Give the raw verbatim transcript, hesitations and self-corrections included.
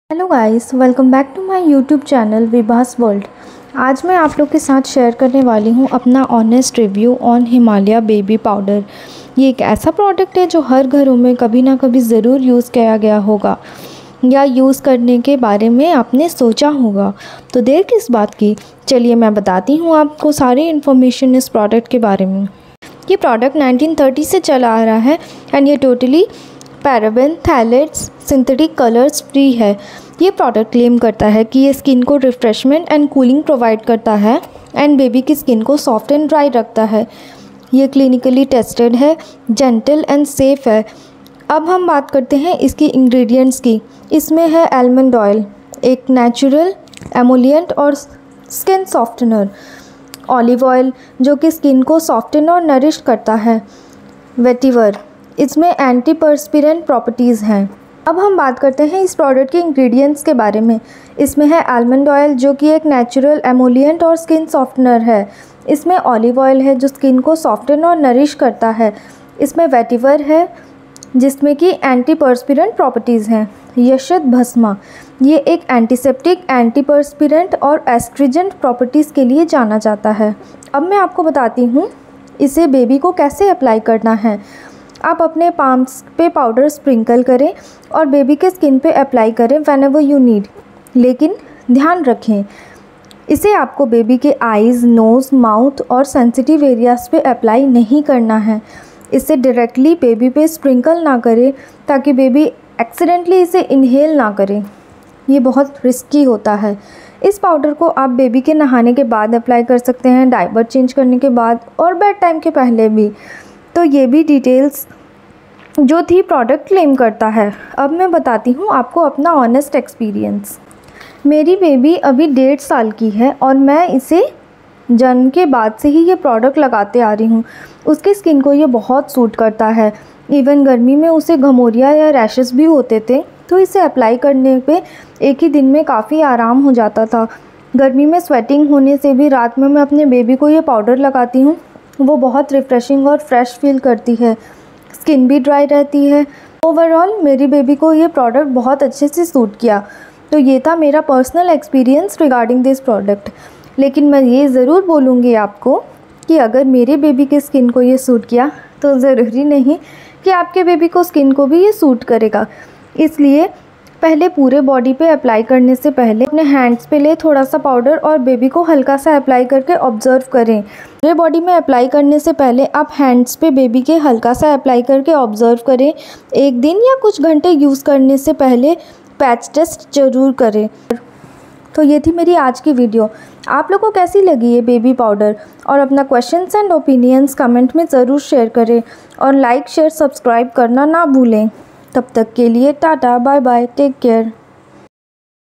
Hello guys, welcome back to my YouTube channel Vibhas world. आज मैं आप लोग के साथ शेयर करने वाली हूँ अपना honest review on Himalaya baby powder. ये एक ऐसा प्रोडक्ट है जो हर घरों में कभी ना कभी ज़रूर यूज़ किया गया होगा या यूज़ करने के बारे में आपने सोचा होगा। तो देर किस बात की, चलिए मैं बताती हूँ आपको सारी इन्फॉर्मेशन इस प्रोडक्ट के बारे में। ये प्रोडक्ट नाइनटीन थर्टी से चला आ रहा है एंड ये totally paraben phthalates synthetic colours free है। ये प्रोडक्ट क्लेम करता है कि ये स्किन को रिफ्रेशमेंट एंड कूलिंग प्रोवाइड करता है एंड बेबी की स्किन को सॉफ्ट एंड ड्राई रखता है। ये क्लिनिकली टेस्टेड है, जेंटल एंड सेफ़ है। अब हम बात करते हैं इसकी इंग्रेडिएंट्स की। इसमें है आलमंड ऑयल, एक नेचुरल एमोलिएंट और स्किन सॉफ्टनर, ऑलिव ऑयल जो कि स्किन को सॉफ्टन और नरिश करता है, वेटिवर, इसमें एंटीपर्स्पिरेंट प्रॉपर्टीज़ हैं। अब हम बात करते हैं इस प्रोडक्ट के इंग्रेडिएंट्स के बारे में। इसमें है आलमंड ऑयल जो कि एक नेचुरल एमोलिएंट और स्किन सॉफ्टनर है। इसमें ऑलिव ऑयल है जो स्किन को सॉफ्टन और नरिश करता है। इसमें वेटिवर है जिसमें कि एंटीपर्स्पिरेंट प्रॉपर्टीज़ हैं। यशत भस्मा, ये एक एंटीसेप्टिक, एंटीपर्स्पिरेंट और एस्ट्रिजेंट प्रॉपर्टीज़ के लिए जाना जाता है। अब मैं आपको बताती हूँ इसे बेबी को कैसे अप्लाई करना है। आप अपने पाम्स पे पाउडर स्प्रिंकल करें और बेबी के स्किन पे अप्लाई करें व्हेन एवर यू नीड। लेकिन ध्यान रखें, इसे आपको बेबी के आईज़, नोज़, माउथ और सेंसिटिव एरियाज़ पे अप्लाई नहीं करना है। इसे डायरेक्टली बेबी पे स्प्रिंकल ना करें ताकि बेबी एक्सीडेंटली इसे इनहेल ना करे। ये बहुत रिस्की होता है। इस पाउडर को आप बेबी के नहाने के बाद अप्लाई कर सकते हैं, डायपर चेंज करने के बाद और बेड टाइम के पहले भी। तो ये भी डिटेल्स जो थी प्रोडक्ट क्लेम करता है। अब मैं बताती हूँ आपको अपना ऑनेस्ट एक्सपीरियंस। मेरी बेबी अभी डेढ़ साल की है और मैं इसे जन्म के बाद से ही ये प्रोडक्ट लगाते आ रही हूँ। उसकी स्किन को ये बहुत सूट करता है। इवन गर्मी में उसे घमौरिया या रैशेस भी होते थे, तो इसे अप्लाई करने पे एक ही दिन में काफ़ी आराम हो जाता था। गर्मी में स्वेटिंग होने से भी रात में मैं अपने बेबी को ये पाउडर लगाती हूँ, वो बहुत रिफ़्रेशिंग और फ्रेश फील करती है। स्किन भी ड्राई रहती है। ओवरऑल मेरी बेबी को ये प्रोडक्ट बहुत अच्छे से सूट किया। तो ये था मेरा personal experience regarding this product. लेकिन मैं ये ज़रूर बोलूँगी आपको कि अगर मेरे बेबी के स्किन को ये सूट किया तो ज़रूरी नहीं कि आपके बेबी को स्किन को भी ये सूट करेगा। इसलिए पहले पूरे बॉडी पे अप्लाई करने से पहले अपने हैंड्स पे ले थोड़ा सा पाउडर और बेबी को हल्का सा अप्लाई करके ऑब्जर्व करें। पूरे बॉडी में अप्लाई करने से पहले आप हैंड्स पे बेबी के हल्का सा अप्लाई करके ऑब्जर्व करें। एक दिन या कुछ घंटे यूज़ करने से पहले पैच टेस्ट ज़रूर करें। तो ये थी मेरी आज की वीडियो। आप लोगों को कैसी लगी ये बेबी पाउडर, और अपना क्वेश्चंस एंड ओपिनियंस कमेंट में ज़रूर शेयर करें और लाइक शेयर सब्सक्राइब करना ना भूलें। तब तक के लिए tata, bye bye, take care.